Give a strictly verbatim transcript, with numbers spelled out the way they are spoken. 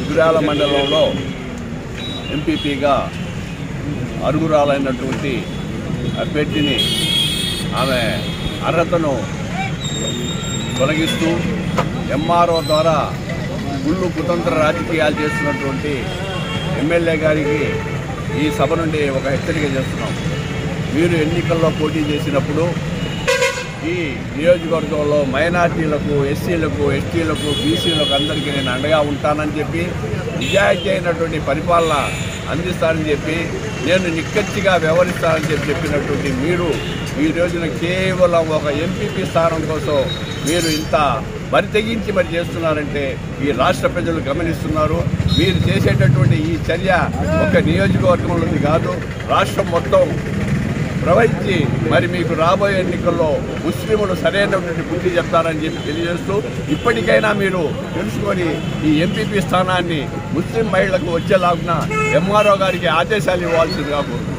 గురాల మండలంలో ఎంపీపీగా అర్హురాలైనటువంటి అభ్యర్థిని ఆమె అర్హతను తొలగిస్తూ ఎంఆర్ఓ ద్వారా గుళ్ళు కుతంత్ర రాజకీయాలు చేస్తున్నటువంటి ఎమ్మెల్యే గారికి ఈ సభ నుండి ఒక హెచ్చరిక చేస్తున్నాం. మీరు ఎన్నికల్లో పోటీ చేసినప్పుడు ఈ నియోజకవర్గంలో మైనార్టీలకు, ఎస్సీలకు, ఎస్టీలకు, బీసీలకు అందరికీ నేను అండగా ఉంటానని చెప్పి నిజాయితీ అయినటువంటి పరిపాలన అందిస్తానని చెప్పి నేను నిక్కచ్చిగా వ్యవహరిస్తానని చెప్పి చెప్పినటువంటి మీరు ఈ రోజున కేవలం ఒక ఎంపీపీ స్థానం కోసం మీరు ఇంత బరి తెగించి మరి చేస్తున్నారంటే ఈ రాష్ట్ర ప్రజలు గమనిస్తున్నారు. మీరు చేసేటటువంటి ఈ చర్య ఒక నియోజకవర్గంలోది కాదు, రాష్ట్రం మొత్తం ప్రవహించి మరి మీకు రాబోయే ఎన్నికల్లో ముస్లింలు సరైనటువంటి బుద్ధి చెప్తారని చెప్పి తెలియజేస్తూ ఇప్పటికైనా మీరు తెలుసుకొని ఈ ఎంపీపీ స్థానాన్ని ముస్లిం మహిళలకు వచ్చేలాగున ఎంఆర్ఓ గారికి ఆదేశాలు ఇవ్వాల్సిందిగా కోరుతున్నాను.